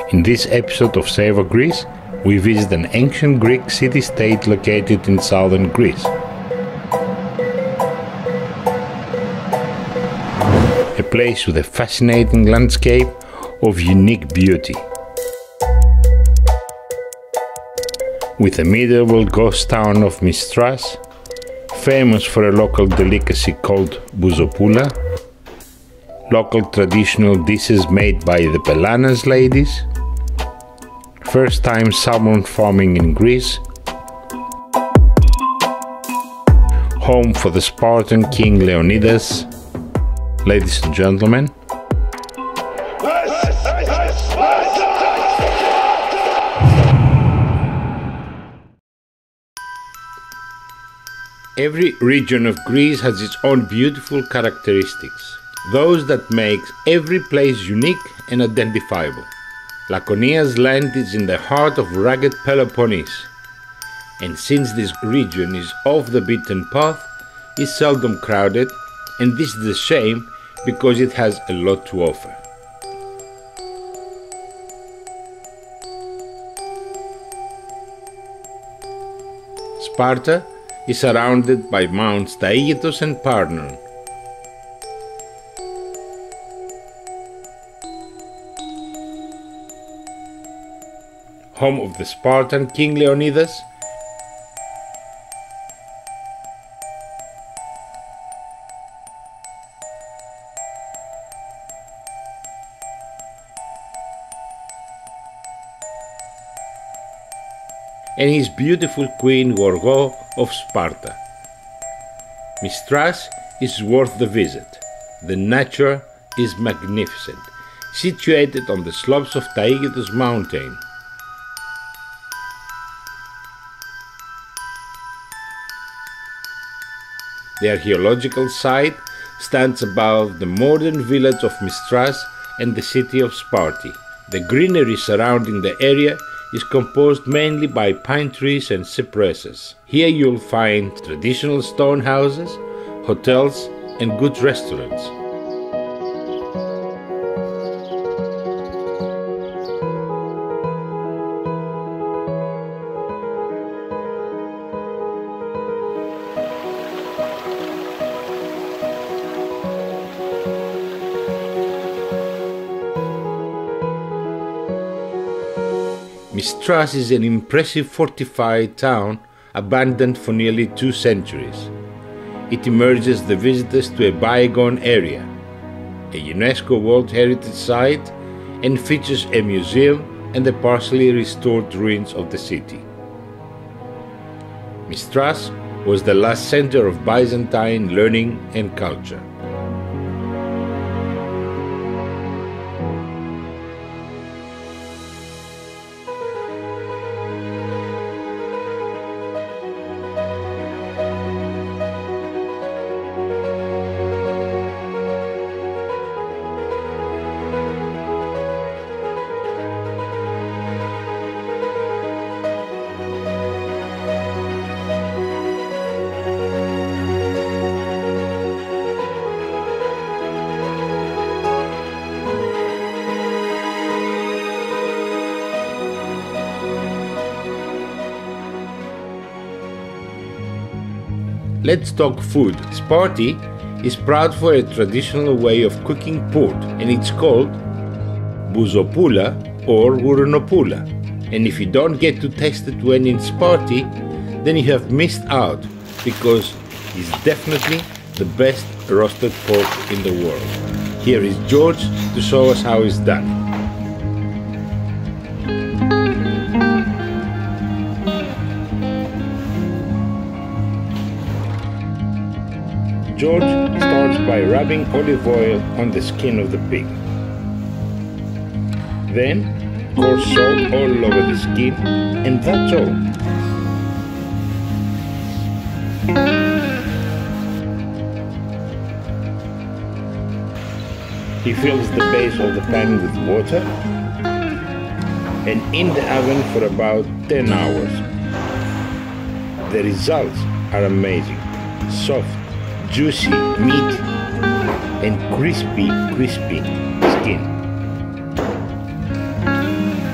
In this episode of Save Greece, we visit an ancient Greek city-state located in southern Greece. A place with a fascinating landscape of unique beauty. With the medieval ghost town of Mystras, famous for a local delicacy called Bouzopoula, local traditional dishes made by the Pelanas ladies, first time salmon farming in Greece, home for the Spartan king Leonidas. Ladies and gentlemen, every region of Greece has its own beautiful characteristics, those that make every place unique and identifiable. Lakonias land is in the heart of rugged Peloponnese, and since this region is off the beaten path, is seldom crowded, and this is a shame because it has a lot to offer. Sparta is surrounded by Mounts Taygetos and Parnon. Home of the Spartan king Leonidas, and his beautiful queen Gorgo of Sparta. Mystras is worth the visit. The nature is magnificent, situated on the slopes of Taygetos mountain. The archaeological site stands above the modern village of Mystras and the city of Sparti. The greenery surrounding the area is composed mainly by pine trees and cypresses. Here you'll find traditional stone houses, hotels, and good restaurants. Mystras is an impressive fortified town abandoned for nearly 2 centuries. It immerses the visitors to a bygone area, a UNESCO World Heritage Site, and features a museum and the partially restored ruins of the city. Mystras was the last center of Byzantine learning and culture. Let's talk food. Sparti is proud for a traditional way of cooking pork, and it's called Bouzopoula or Gouronopoula. And if you don't get to taste it when in Sparti, then you have missed out, because it's definitely the best roasted pork in the world. Here is George to show us how it's done. George starts by rubbing olive oil on the skin of the pig. Then pours salt all over the skin, and that's all. He fills the base of the pan with water and in the oven for about 10 hours. The results are amazing. Soft, juicy meat and crispy skin.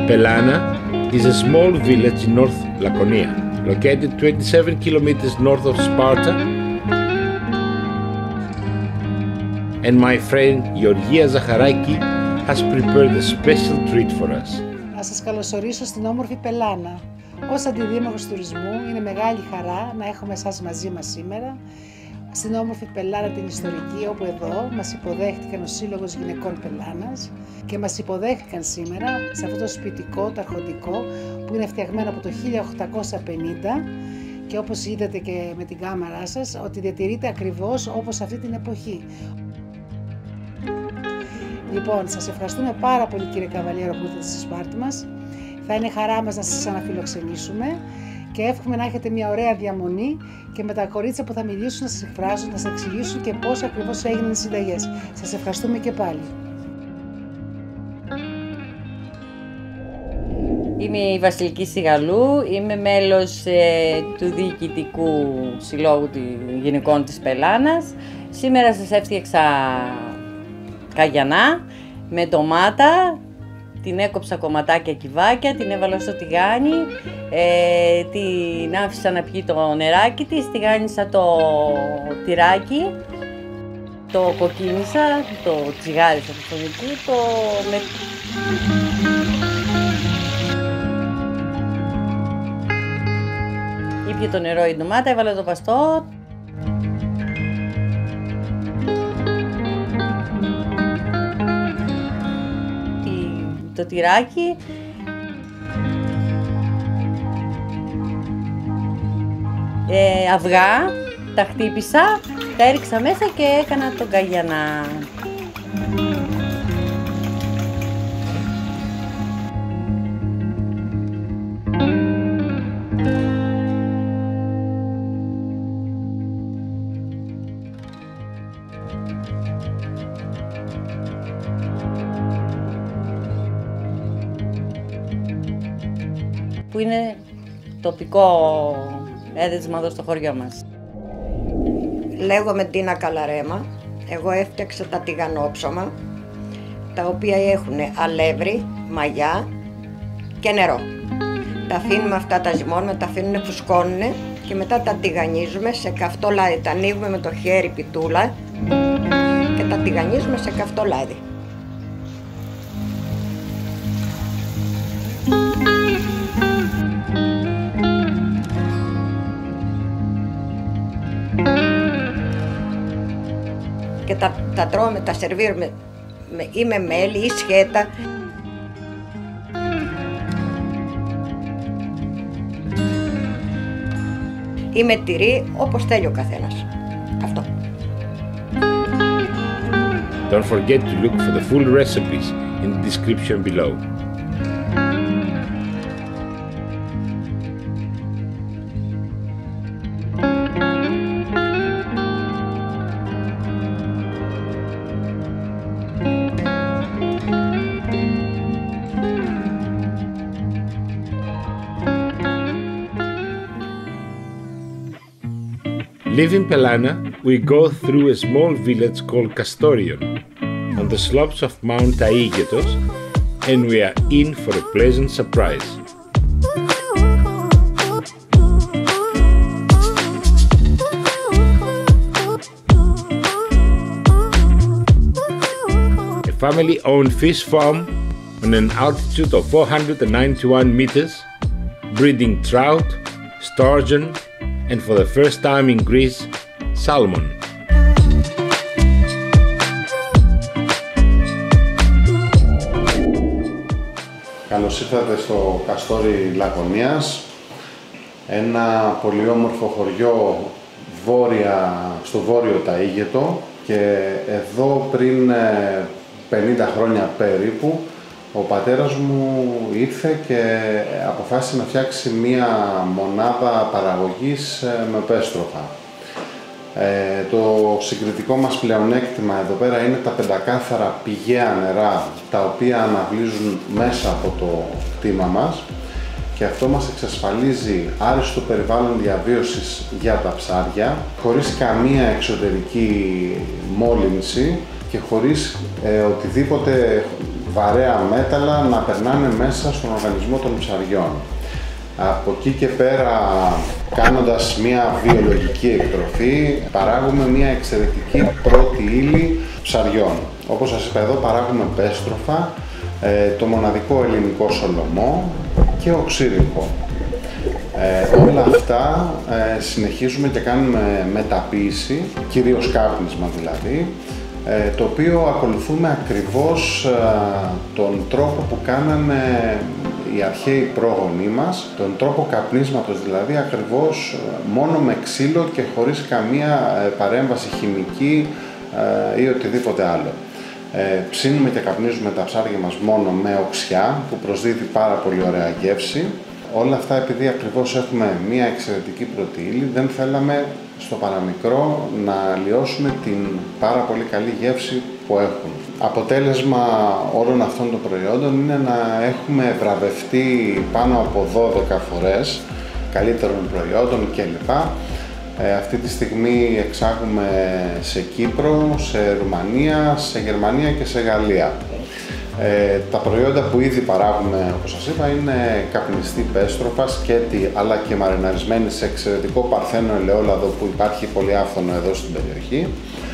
Pelana is a small village in North Laconia, located 27 kilometers north of Sparta, and my friend Georgia Zaharaki has prepared a special treat for us. Να σας καλωσορίσω στην όμορφη Πελάνα. Ως Αντιδήμαρχος Τουρισμού είναι μεγάλη χαρά να έχουμε εσάς μαζί μας σήμερα στην όμορφη Πελάνα την ιστορική, όπου εδώ μας υποδέχτηκαν ο Σύλλογος Γυναικών Πελάνας και μας υποδέχτηκαν σήμερα σε αυτό το σπιτικό, το αρχοντικό, που είναι φτιαγμένο από το 1850 και όπως είδατε και με την κάμερά σας, ότι διατηρείται ακριβώς όπως αυτή την εποχή. Λοιπόν, σας ευχαριστούμε πάρα πολύ κύριε Καβαλιέρο που ήρθατε στη Σπάρτη μας. Θα είναι χαρά μας να σας αναφιλοξενήσουμε και εύχομαι να έχετε μια ωραία διαμονή και με τα κορίτσια που θα μιλήσουν να σας εκφράσουν, να σας εξηγήσουν και πώς ακριβώς έγιναν οι συνταγές. Σας ευχαριστούμε και πάλι. Είμαι η Βασιλική Σιγαλού, είμαι μέλος του Διοικητικού Συλλόγου Γυναικών της Πελάνας. Σήμερα σας έφτιαξα καγιανά με ντομάτα, την έκοψα κομματάκια κυβάκια, την έβαλα στο τηγάνι, την άφησα να πιει το νεράκι της, τηγάνισα το τυράκι, το κοκκίνησα, το τσιγάρισα το φωνικού, ήπιε το νερό η ντομάτα, έβαλα το παστό. Το τυράκι, αυγά, τα χτύπησα, τα έριξα μέσα και έκανα τον καγιανά. Που είναι τοπικό έδεσμα εδώ στο χωριό μας. Λέγομαι Dina Kalarema. Εγώ έφτιαξα τα τηγανόψωμα, τα οποία έχουν αλεύρι, μαγιά και νερό. Τα αφήνουμε αυτά, τα ζυμώνουμε, τα αφήνουν φουσκώνουν και μετά τα τηγανίζουμε σε καυτό λάδι. Τα ανοίγουμε με το χέρι πιτούλα και τα τηγανίζουμε σε καυτό λάδι. Και τα τρώμε, τα σερβίρουμε ή με μέλι ή σκέτα. Ή με τυρί, όπως θέλει ο καθένας. Αυτό. Don't forget to look for the full recipes in the description below. Leaving Pelana, we go through a small village called Kastori on the slopes of Mount Tiganospsoma, and we are in for a pleasant surprise. A family-owned fish farm on an altitude of 491 meters, breeding trout, sturgeon, and for the first time in Greece, Salmon. Καλώς ήρθατε στο Kastori Lakonias, ένα πολύ όμορφο χωριό στο βόρειο Ταΐγετο, και εδώ πριν 50 χρόνια περίπου ο πατέρας μου ήρθε και αποφάσισε να φτιάξει μία μονάδα παραγωγής με πέστροφα. Το συγκριτικό μας πλεονέκτημα εδώ πέρα είναι τα πεντακάθαρα πηγαία νερά, τα οποία αναβλύζουν μέσα από το κτήμα μας, και αυτό μας εξασφαλίζει άριστο περιβάλλον διαβίωσης για τα ψάρια, χωρίς καμία εξωτερική μόλυνση και χωρίς οτιδήποτε βαρέα μέταλλα να περνάνε μέσα στον οργανισμό των ψαριών. Από εκεί και πέρα, κάνοντας μια βιολογική εκτροφή, παράγουμε μια εξαιρετική πρώτη ύλη ψαριών. Όπως σας είπα, εδώ παράγουμε πέστροφα, το μοναδικό ελληνικό σολομό και οξύριγχο. Όλα αυτά συνεχίζουμε και κάνουμε μεταποίηση, κυρίως κάπνισμα δηλαδή, το οποίο ακολουθούμε ακριβώς τον τρόπο που κάνανε οι αρχαίοι πρόγονοί μας, τον τρόπο καπνίσματος δηλαδή, ακριβώς μόνο με ξύλο και χωρίς καμία παρέμβαση χημική ή οτιδήποτε άλλο. Ψήνουμε και καπνίζουμε τα ψάρια μας μόνο με οξιά, που προσδίδει πάρα πολύ ωραία γεύση. Όλα αυτά επειδή ακριβώς έχουμε μία εξαιρετική πρώτη ύλη, δεν θέλαμε στο παραμικρό να αλλοιώσουμε την πάρα πολύ καλή γεύση που έχουν. Αποτέλεσμα όλων αυτών των προϊόντων είναι να έχουμε βραβευτεί πάνω από 12 φορές καλύτερων προϊόντων κλπ. Αυτή τη στιγμή εξάγουμε σε Κύπρο, σε Ρουμανία, σε Γερμανία και σε Γαλλία. Τα προϊόντα που ήδη παράγουμε, όπως σας είπα, είναι καπνιστή πέστροφα, σκέτη, αλλά και μαριναρισμένη σε εξαιρετικό παρθένο ελαιόλαδο που υπάρχει πολύ άφθονο εδώ στην περιοχή.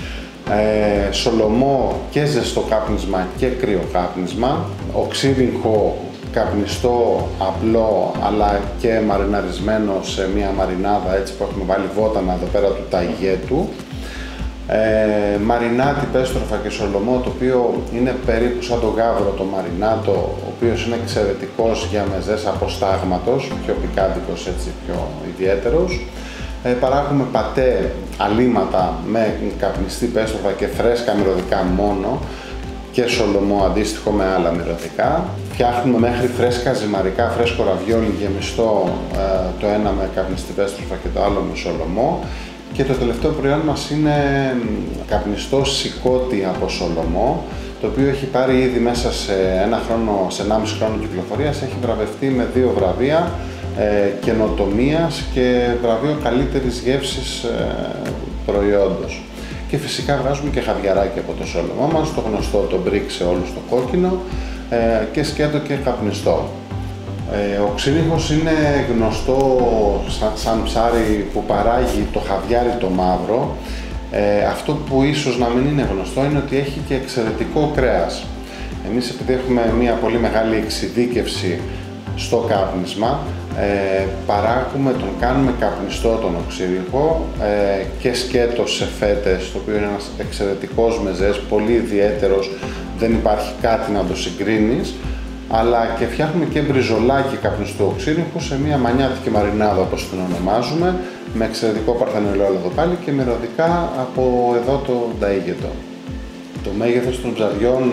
Σολομό και ζεστό κάπνισμα και κρύο κάπνισμα. Οξύριγχο καπνιστό, απλό, αλλά και μαριναρισμένο σε μια μαρινάδα, έτσι που έχουμε βάλει βότανα εδώ πέρα του ταγιέτου. Μαρινάτι, πέστροφα και σολομό, το οποίο είναι περίπου σαν το γάβρο το μαρινάτο, ο οποίος είναι εξαιρετικός για μεζές αποστάγματος, πιο πικάντικος, έτσι πιο ιδιαίτερος. Παράγουμε πατέ, αλίματα με καπνιστή πέστροφα και φρέσκα μυρωδικά μόνο και σολομό αντίστοιχο με άλλα μυρωδικά. Φτιάχνουμε μέχρι φρέσκα ζυμαρικά, φρέσκο ραβιόλι γεμιστό, το ένα με καπνιστή πέστροφα και το άλλο με σολομό. Και το τελευταίο προϊόν μας είναι καπνιστό σηκώτη από σολομό, το οποίο έχει πάρει ήδη μέσα σε 1,5 χρόνο κυκλοφορίας, έχει βραβευτεί με 2 βραβεία καινοτομίας και βραβείο καλύτερης γεύσης προϊόντος. Και φυσικά βγάζουμε και χαβιαράκι από το σολομό μας, το γνωστό το μπρικ σε όλους το κόκκινο, και σκέτο και καπνιστό. Ο ξύριγχος είναι γνωστό σαν ψάρι που παράγει το χαβιάρι το μαύρο. Αυτό που ίσως να μην είναι γνωστό είναι ότι έχει και εξαιρετικό κρέας. Εμείς επειδή έχουμε μια πολύ μεγάλη εξειδίκευση στο κάπνισμα, τον κάνουμε καπνιστό τον οξύριγχο και σκέτο σε φέτες, το οποίο είναι ένας εξαιρετικός μεζές, πολύ ιδιαίτερος, δεν υπάρχει κάτι να το συγκρίνεις, αλλά και φτιάχνουμε και μπριζολάκι καπνιστού οξύριγχου σε μια μανιάτικη μαρινάδα, όπως την ονομάζουμε, με εξαιρετικό παρθένο ελαιόλαδο πάλι και μυρωδικά από εδώ το ταΐγετο. Το μέγεθος των ψαριών,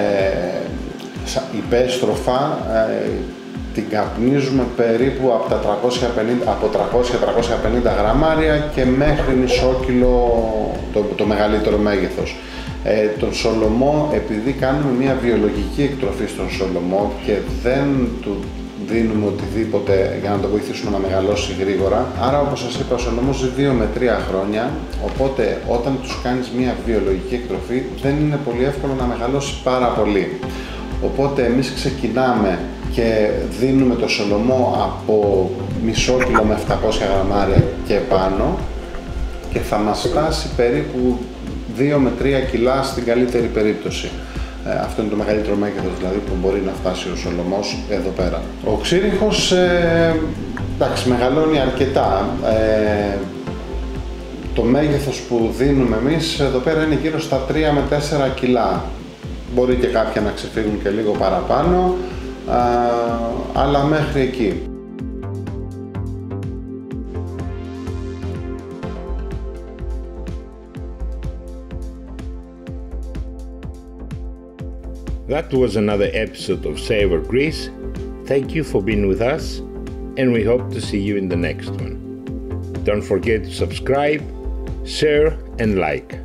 η πέστροφα, την καπνίζουμε περίπου από 300-350 γραμμάρια και μέχρι μισό κιλό το μεγαλύτερο μέγεθος. Τον σολομό, επειδή κάνουμε μια βιολογική εκτροφή στον σολομό και δεν του δίνουμε οτιδήποτε για να το βοηθήσουμε να μεγαλώσει γρήγορα, άρα όπως σας είπα ο σολομός ζει 2 με 3 χρόνια, οπότε όταν τους κάνεις μια βιολογική εκτροφή δεν είναι πολύ εύκολο να μεγαλώσει πάρα πολύ. Οπότε εμείς ξεκινάμε και δίνουμε το σολομό από μισό κιλό με 700 γραμμάρια και πάνω και θα μας φτάσει περίπου 2 με 3 κιλά στην καλύτερη περίπτωση. Αυτό είναι το μεγαλύτερο μέγεθος δηλαδή που μπορεί να φτάσει ο σολομός εδώ πέρα. Ο ξύριγχος εντάξει, μεγαλώνει αρκετά. Το μέγεθος που δίνουμε εμείς εδώ πέρα είναι γύρω στα 3 με 4 κιλά. Μπορεί και κάποια να ξεφύγουν και λίγο παραπάνω, αλλά μέχρι εκεί. That was another episode of Savor Greece. Thank you for being with us, and we hope to see you in the next one. Don't forget to subscribe, share, and like.